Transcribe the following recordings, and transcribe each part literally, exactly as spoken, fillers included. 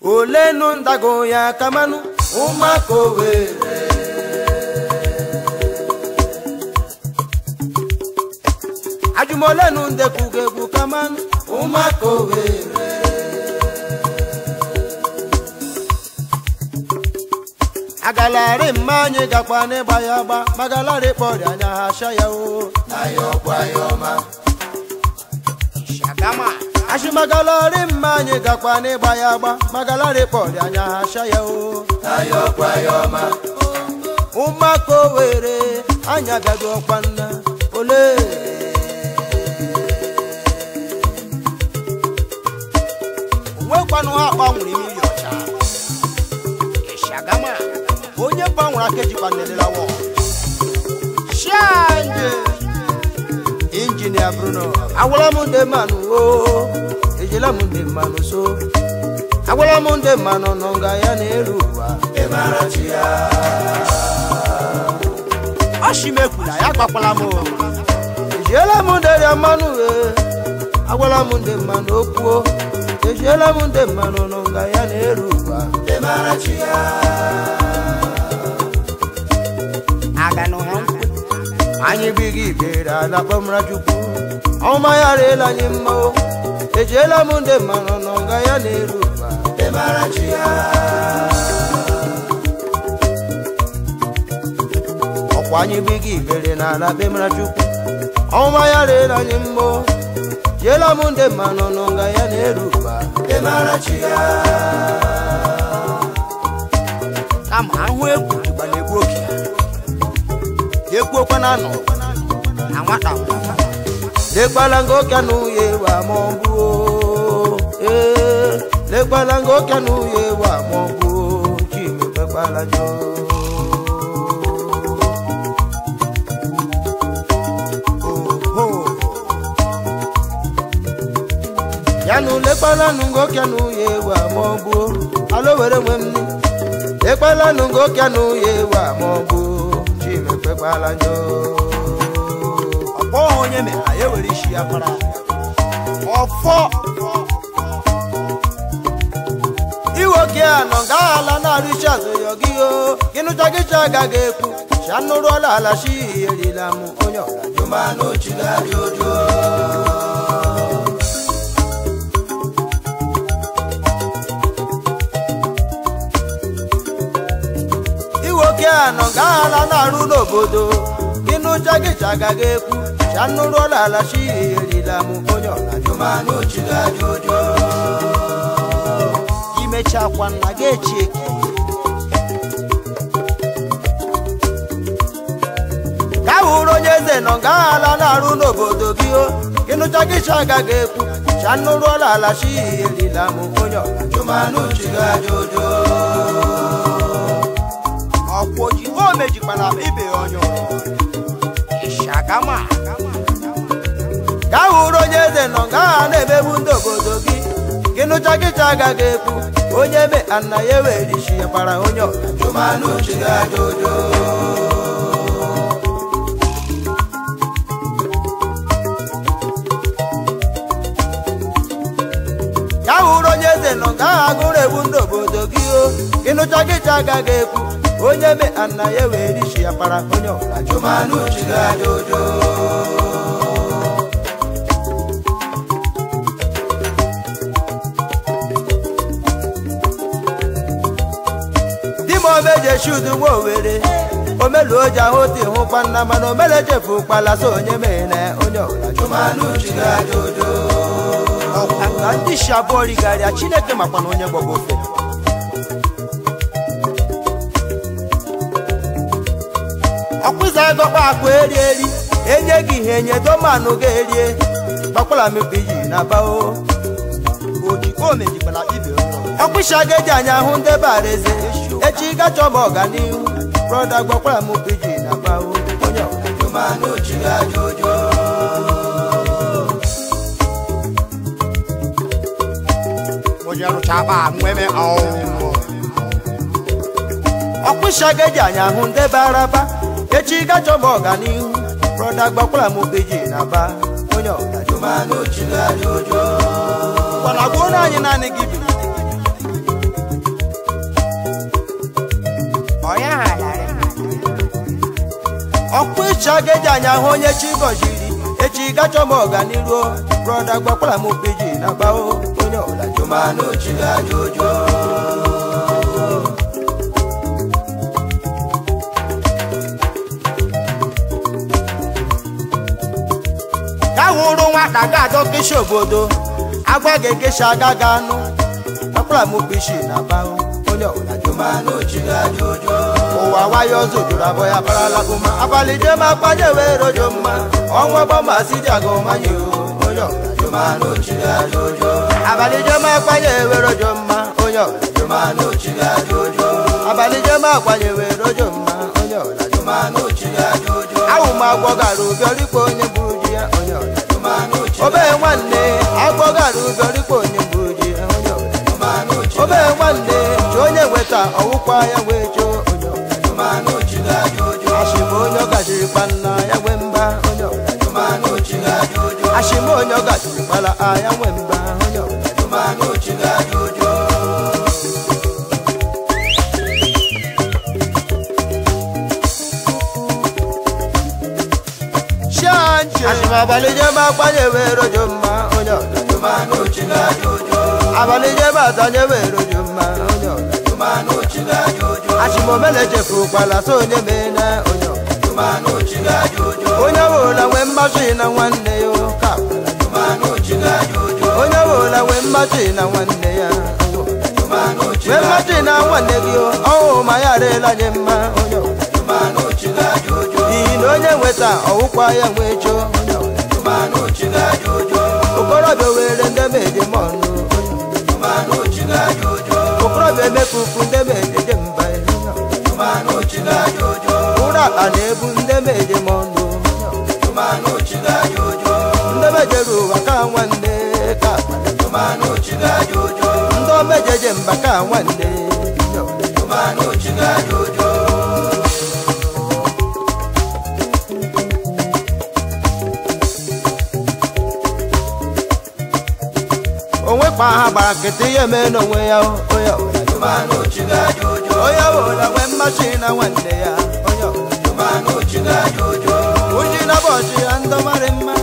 olenu ndago ya kamanu umako were ajumolenu ndekugegu kamanu umako were agalari mmanye gakwane bayaba magalari pori anya hasha ya o ayo bayoma shagama ashi magalari mmanye gakwane bayaba magalari pori anya hasha ya o ayo bayoma umako were anya biago kwanna ole we kwanu ha kwanwuri mi yocha shagama onye gbanwara keji kwanelela wo shanje engineer Bruno awala munde manu o ejela munde manu so awala munde manu nonga ya neruwa emarachia ashimekula ya gbakwala mo ejela munde ya manu e awala munde manu okuo ejela munde manu nonga ya neruwa emarachia agano anyi bigi bera na pamra juku o mayare la nyimmo ejela munde manonga ya neruba e marachia o anyi bigi bera na la pamra juku o mayare la nyimmo ejela munde manonga ya neruba e marachia kama ahwe kubanegwoki ekwo kwana no anwata le gbalango kanu ye wa mombu eh le gbalango kanu ye wa mombu kimi gbalango oh yanu le gbalango kanu ye wa mombu alo were mwemni le gbalango kanu ye wa mombu Balanjo Opo onye me aye were shi apara Ofo Iwo ki anonga ala na risha zo yogi o Kinu chagi chaga geku Shanuru ala ala shi elila mu onyo Juma no chiga jojo Iwo ki anonga ala na runo bodo Kinu chagi chaga geku Shanuru ala ala shi elila mu onyo Juma no chiga jojo Imecha kwana gechi Kauro nyeze nonga ala na runo bodo gio Kinu chagi chaga geku Shanuru ala ala shi elila mu onyo Juma no chiga jojo Oji o meji pana ibe onyo Ishagama Kauro nyeze nonga na emebu ndobodo gi Kinu chagi chaga geku onye me anna yewe rishi para onyo Juma no chiga jojo Kauro nyeze nonga agure bundo bodo gi o Kinu chagi chaga geku onye me anna yewe rishi para onyo Juma no chiga jojo Dimo meje shudu wo were omelu oja hoti hu panna mano meleje fu pala so onye me ne onyo Juma no chiga jojo Andi shabori gari a Chineke makwana onye gbogofe Akwiza go pa ku eri eri enye gi henye do manu ge eri bakwala me peyi na ba o oji ko me ji pala ibe o Akwisha ge janya hu nde bareze echi ga chomo gani brother bakwala mu peyi na ba o onye Juma no chiga jojo Mojaru chaba mweme o Akwisha ge janya hu nde baraba Echi ga chomo gani brother gbakwala mu peji na ba onyo Juma no chiga jojo Wana gona anyi nani gibi chageji anya hụ onye chi gọziri echi gachọ m ọganiru brọda gbakwara m peji na bao onye ọla jụmanụ chi ajụjụ ka hụrụ nwata ga-adọ keshi obodo agwa ga-ekeshi agaghị anụ gbakwara m peji na bao onye ọla jụmanụ chi ajụjụ ụwa nwayọ ọzọ jụrụ abụọ ya barala ụma abalị jem akpanye wee rojo mma ọnwa gbọmasị dị agụ manye onye ọla jụmanụ chi ajụjụ abalị jem akpanye wee rojo mma onye ọla jụmanụ chi ajụjụ abalị jem akpanye wee rojo mma onye ọla jụmanụ chi ajụjụ ahụ m agwọ gara ụbịọrikwa onye buru di ya onye ọla jụmanụ chi obee nwanne agwọ gara ụbịọrikwa onye buru di ya onye ọla jụmanụ chi obee nwanne chi onye nweta ọwụkwa ya wee choo ashimo onye ọgajiri kpala ya nwe mba onye ọla ashimo onye ọgajiri kpala ya nwe mba onye ọla shanje ashimo abalị jem akpanye wee rojo mma onye ọla abalị jem atanye wee rojo mma onye ọla ashimo mele chefu kwala so onye mena onye onye ọbụla nwee mmasị na nwanne ya ka onye ọbụla nwee mmasị na nwanne ya nwee mmasị na nwanne gị ọhụ ma ya arịla nye mma onye n'ihi na onye nweta ọwụkwa ya nwee choo okorobịa were ndị meje mọnụ okorobịa emefufu ndị meje mba ụra akpa na-ebu ndị meje mọnụ ndị mejere ụwa ka nwanne ka ndị omejeje mba ka nwanne onwe kpa ha gbara nkịtị ihe mee n'onwe ya onye onye ọbụla nwee mmasị na nwanne ya onye uji na bọchị ya ndị mara mma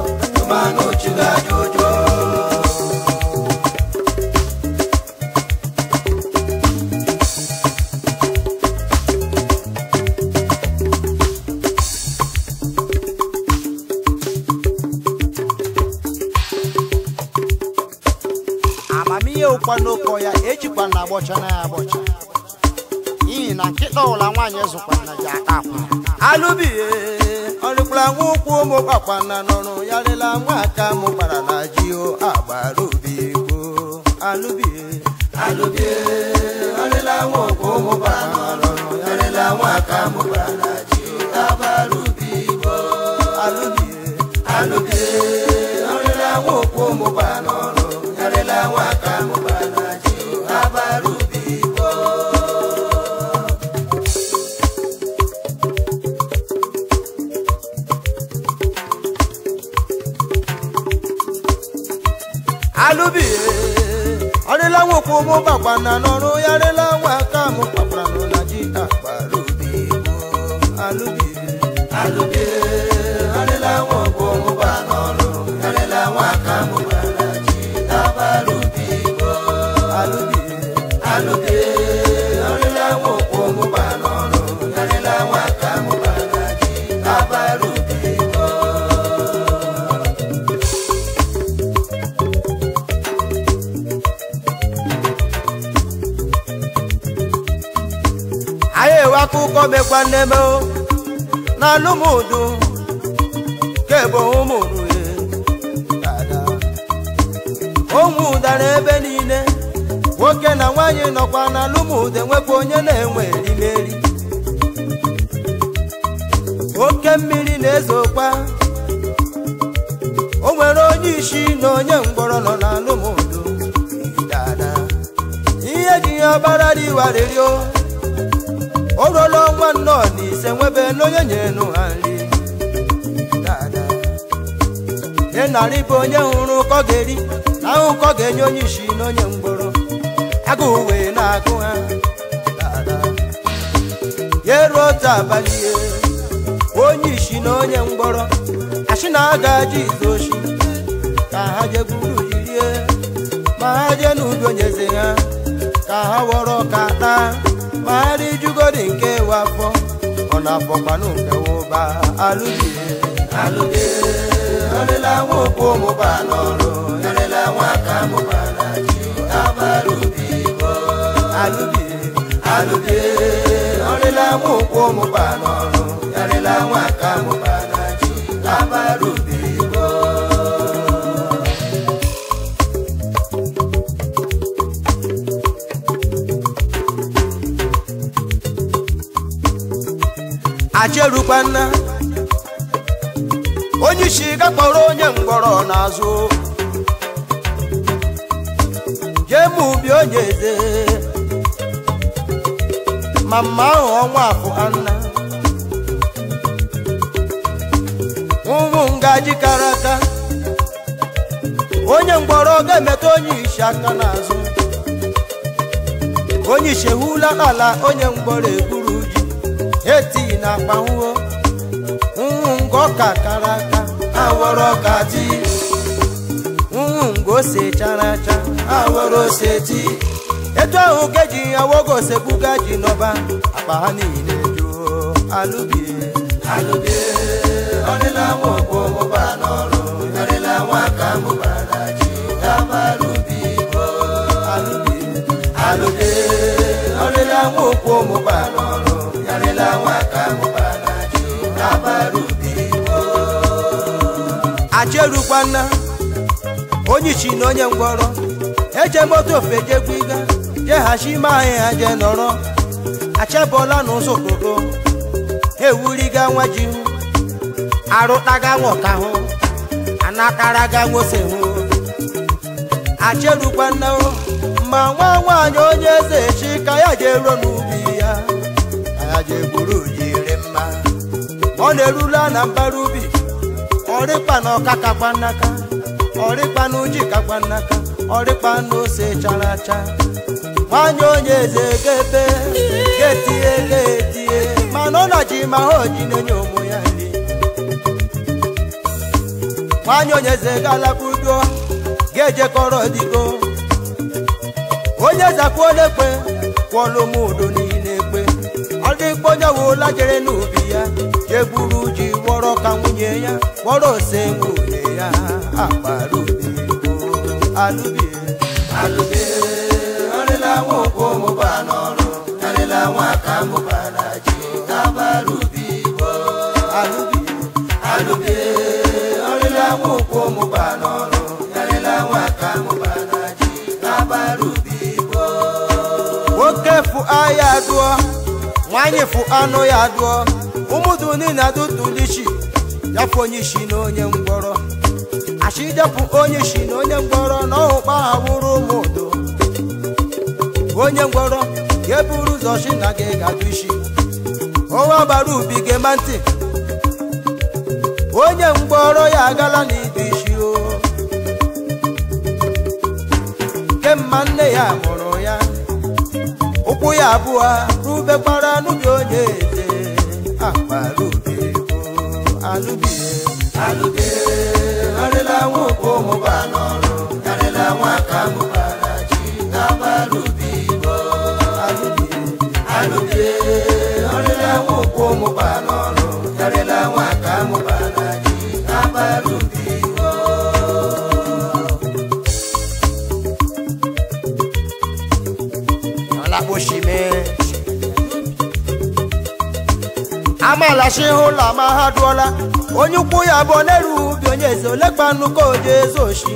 amamihe ụkwa n'ụkọ ya ejikwa na agbọcha na ya agbọcha n'ihi na nkịta ụla nwaanyị zụkwa na ji aka akwa alụbihe ọrịkwara nwa ụkwụ ụmụ kpakwa na nọrụ ya rịla nwa aka mụ gbara na ji o agbara obi igbo alụbihe alụbihe ọrịla nwa ụkwụ ụmụ kpakwa na nọrụ ya rịla nwa aka mụ gbara na ji o agbara obi igbo alụbihe alụbihe ọrịla nwa ụkwụ ụmụ kpakwa na nọrụ ya rịla nwa aka mụ gbara na ji o agbara obi igbo alụbihe ọrịla nwokwu ụmụ gbakwa na n'ọrụ ya rịla nwa aka mụ kpakwara nụ na ji agbara obi igbo alụbihe alụbihe ọrịla nwokwu ụmụ gba n'ọrụ ya rịla nwa aka mụ gbara na ji agbara obi igbo alụbihe alụbihe ọrịla nwokwu ụmụ gba n'ọrụ ya rịla nwa aka mụ gbara na ji agbara obi igbo anyị ewe akụkọ mekwa nneme na alụmụdụ kebo ụmụrụ ụmụ ụdara ebe niile nwoke na nwaanyị nọkwa na alụmụdụ enwekwa onye na-enwe erimeri oke mmiri na-ezokwa o nwere onye isi na onye mgbọrọ nọ na alụmụdụ ihe ji ya ọbara dị warịrịo o ruola ọnwa nnọọ na ise nwebe n'onye nyenu ha nri nye narị bụ onye hụrụ ụkọ ga-eri na ahụ ụkọ ga-enye onye isi na onye mgbọrọ agụụ wee na-agụ ha ya ruo otu abalị onye isi na onye mgbọrọ asị na agaji izoshi ka ha je buru jirie ma ha je n'udo nyeze ha ka ha wọrọ ka taa ma ha rijugodi nke wafọ ọ na-afọkwanụ nke wụba alụbie alụbie ọrịla nwoke ụmụba n'ọrụ ọrịla nwaka mụba na ji abarubibo alụbie alụbie ọrịla nwoke ụmụba n'ọrụ ọrịla nwaka mụba na ji abarubibo acherukwana onye isi gakpọrọ onye mgbọrọ n'azụ jemu bi onye eze ma mma ahụ ọnwa afọ anna ụmụ ngaji karata onye mgbọrọ ga-emeta onye isi aka n'azụ onye isi hula ala onye mgbọrọ egburu ji eti na akpanwuo ngo ka karaka aworo kati ngo se characha aworo seti eto ahụ keji awogo sebuga ji noba akpa ha niile jo alubie alubie onila nwoko mụba n'ọrụ onila nwaka mụba na ji abarubibo alubie alubie onila nwoko mụba n'ọrụ onila nwaka mụba na ji abarubibo acherukwana onye isi na onye ngwọrọ eje moto ofeje gwiga je hashima ha je nọrọ achebola n'ụzọ okoko ewuriga nwa ji hụ arụtaga nwoka hụ anataraga nwose hụ acherukwana ma nwa nwaanyị onye eze chi ka ya je ruo n'ubi ya ka ya je gburu jiri mma ọ na-erula na mbara ubi ọrịkpa na ọka kakwa n'aka ọrịkpa na uji kakwa n'aka ọrịkpa na ose chara acha nwanyị onye eze gebe getie getie mana ọ na ji ma ha oji na-enye ụmụ ya nri nwanyị onye eze galakwudo ga-ejekọrọ digo onye zakwa onekwe kwọlụ m udo niile ekpe ọ dịkpa onye wụla jere n'ubi ya jegburu ji wọrọ ka nwunye ya wọrọ ose nwunye ya akparubibo alubie alubie ọrịla nwoke ụmụba n'ọrụ ọrịla nwaka mụba na ji abarubibo alubie alubie ọrịla nwoke ụmụba n'ọrụ ọrịla nwaka mụba na ji abarubibo nwoke fụ aya dụọ nwanyị fụ anụ ya dụọ ụmụdụ niile adụtụlichi yapụ onye isi na onye mgbọrọ achijapụ onye isi na onye mgbọrọ na ọhụkpa ha bụrụ ụmụdụ onye mgbọrọ ga-eburu ụzọ chi na gị ga-adụ isi ọnwa bara ubi gema ntị onye mgbọrọ ya agala n'idu isi o kemma nne ya mụrụ ya ụkwụ ya abụọ rubekwara n'ubi onye eze akparubibo alubie alubie ọrịla nwoke ụmụba n'ọrụ ọrịla nwaka mụba na ji abarubibo alubie alubie ọrịla nwoke ụmụba n'ọrụ ọrịla nwaka mụba na ji abarubibo ọlakposhime amala shi hụla ma ha dụọla onye ukwu ya bụ n'eru ubi onye eze olekpa nnukwu oje eze oshi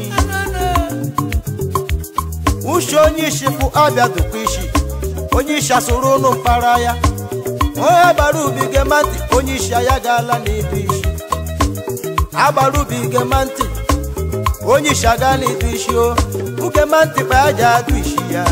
ushi onye isi fụ abịa dụkwa isi onye isi asụrụ ụnụ mpara ya onye gbara ubi gema ntị onye isi ya gaala n'idu isi agbara ubi gema ntị onye isi aga n'idu isi o ugema ntị kpa ya ji adụ isi ya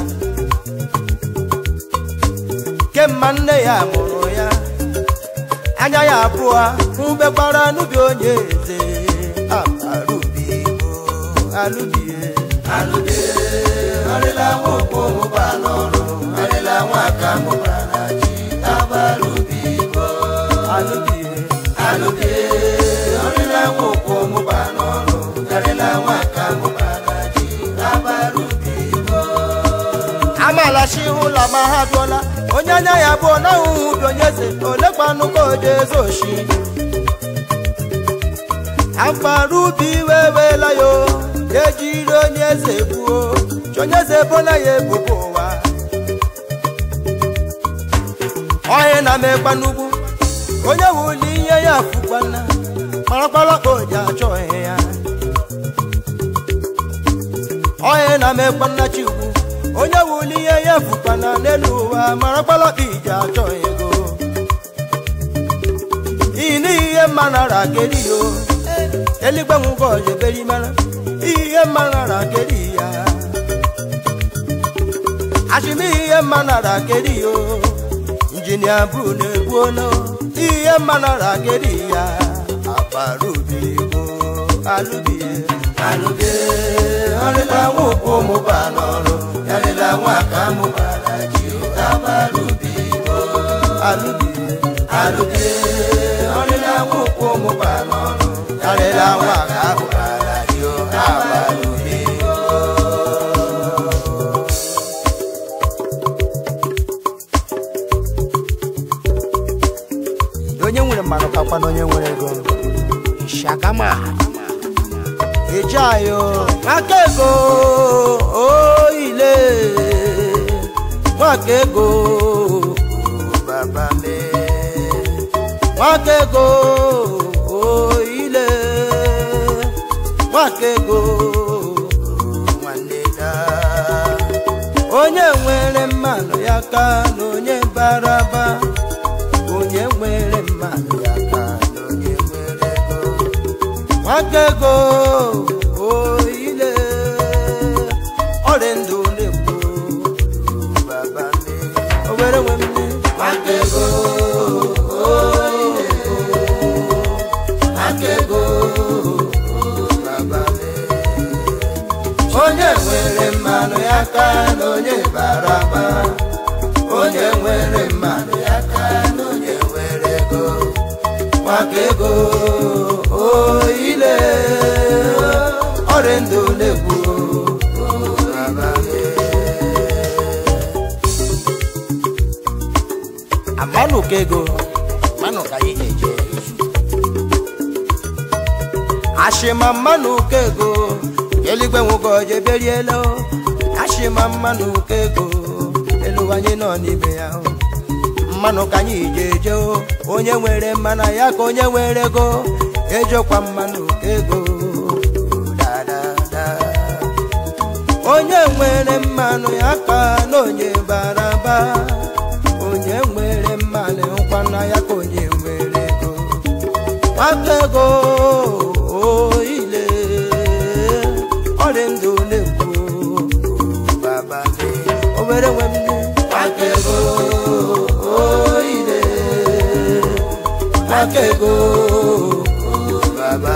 kemma nne ya mụrụ ya anya ya abụọ mbegbara n'ubi onye eze akparubibo alubie alubie ọrịla nwoke ụmụba n'ọrụ ọrịla nwaka mụba na ji abarubibo alubie alụbie ọrịla nwụkwụ mụba n'ọrụ yarịla nwaka mụbara ji abarubi igbo amalachi ụlọ ma ha dụọla onye anya ya bụ na ahụhụ bi onye eze olekwanụ ka o jezo oshi abarubi wewela yo ejiri onye eze gbuo onye eze bona ya ebubo ụwa onye na-amekwa n'ugwu onye wuli ihe ya fukwana marakwala ka o ji achọ ihe ya onye na-amekwa nnachi ugwu onye wuli ihe ya fukwana n'elu ụwa marakwala ka iji achọ ego iyi n'ihe mma nara keri yo eligwe nwụgo ojeberi mara ihe mma nara keri ya achịm ihe mma nara keri yo injinia bru na-egbuola ihe mma nara keri ya abarubi igbo alụbie alụbie ọrịla nwụkwụ mụba n'ọrụ yarịla nwaka mụbara ji abarubi igbo alụbie alụbie ọrịla nwụkwụ mụba n'ọrụ yarịla nwaka mụbara ji abarubi igbo onye nwere mmanụ kakwa na onye nwere ego shakama ejayo makego oile makego baba me makego oile makego waneda onye nwere mmanụ ya ka na onye baraba onye nwere mmanụ ya ka na onye nwere ego makego oile ọrịa ndụ na-ekwu baba me owere nwe m makego oile makego baba me onye nwere mmanụ ya ka na onye baraba onye nwere mmanụ ya ka na onye nwere ego makego oile ọrịa ndụ na-ekwu amanụ ka ego manụ ka ihe eje ashịma mmanụ ka ego eligwe nwoke oje beriela ashịma mmanụ ka ego elu anyị nọ n'ime ya mmanụ ka anyị ije eje onye nwere mmanụ ya ka onye nwere ego ejekwa mmanụ ka ego onye nwere mmanụ ya ka na onye baraba onye nwere mmanụ nkwana ya ka onye nwere ego maka ego oile ọrịa ndụ na-ekwu baba obere nwe m maka ego oile maka ego baba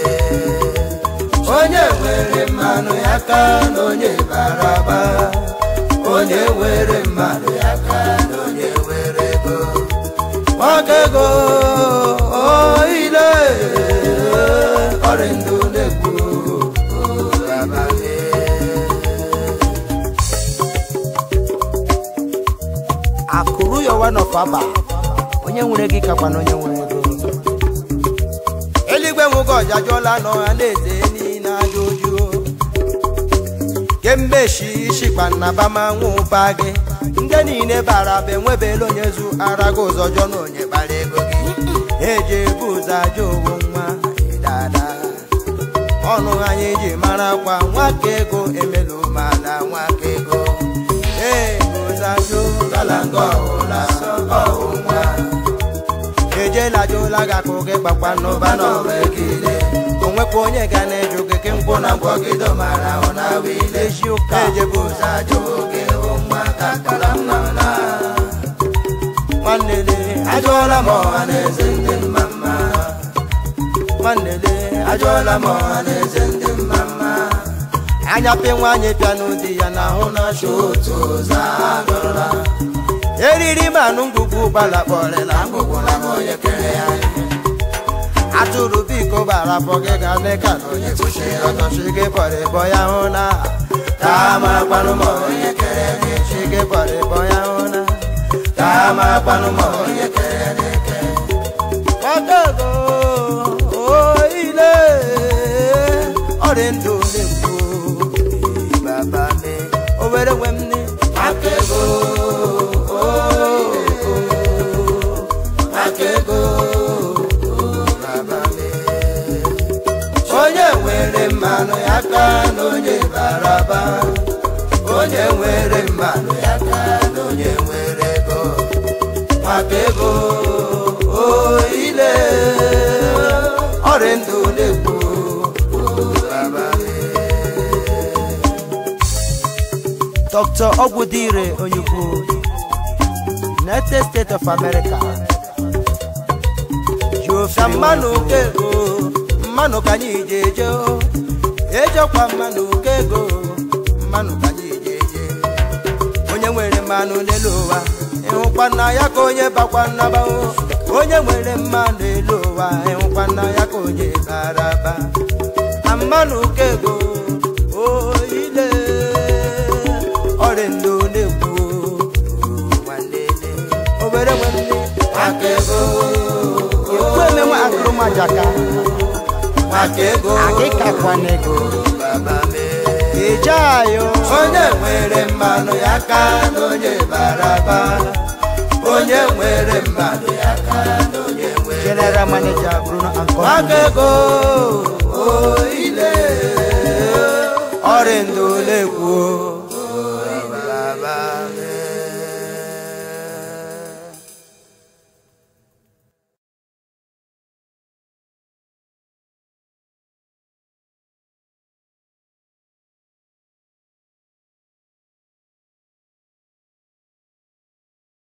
onye nwere mmanụ ya ka na onye baraba onye nwere mmanụ ya ka na onye nwere ego maka ego oile ọrịa ndụ na-ekwu baba akụrụ ya one of aba onye nwere gị kakwa na onye nwere ego eligwe nwoke ọjajụọla n'ọha na-eze niile aja ojuo kemgbe shi shikpa na bama nwụba gị ndị niile bara be nwebela onye zu ara gị ụzọ jọ na onye bara ego gị eji ebu ụzọ aja owo nwa dada ọnụ anyị ji mara kwa nwaka ego emelu mala nwaka ego ebu ụzọ aja gala nga ọhụla ọhụ nwa ejela jola ga ko ge gbakwa n'ụba n'ọba ekele onwekwa onye ga na-eju keke mkpụ na mgbọgido mara ọ na-awile ezi ụka ejebu ụzọ ajọ oge nwa ka kala mma na nwanne ajụọla m ọha na eze ndị mma mma nwanne ajụọla m ọha na eze ndị mma mma anya pe nwanyị pịa n'ụdị ya na ahụ na-achọ otu ụzọ agụrụla eriri manụ ngwugwu gbala kpọrịla ngwugwu na onye kere ya atụrụ biko bara pọgị ga neka n'onye kwụsị ọtọ shige pọrị bọ ya hụ na tama kpanụ ma onye kere gị shige pọrị bọ ya hụ na tama kpanụ ma onye kere gị ke ọgọgọ oile ọrị ndụ na-ekwu baba me o were nwe m ni akego akego baba me onye nwere mmanụ ya ka n'onye baraba onye nwere mmanụ ya ka n'onye nwere ego akego oile ọrị ndụ na-ekwu baba me Doctor Ogwudire Onyukwu, United States of America. Ka mmanụ kego, mmanụ ka anyị jeje, ejekwa mmanụ kego, mmanụ ka anyị jeje. Onye nwere mmanụ n'elu ụwa, ịhụkwa na ya ka onye bakwa nnaba o. Onye nwere mmanụ n'elu ụwa, ịhụkwa na ya ka onye baraba. Na mmanụ kego, o ile. Orendo nebu wanele obere wanele akego ekwe mewa akroma jaka akego akika kwanego baba me ejayo onye nwere mmanụ ya ka n'onye baraba onye nwere mmanụ ya ka n'onye nwere General Manager Bruno Anko akego o ile orendo nebu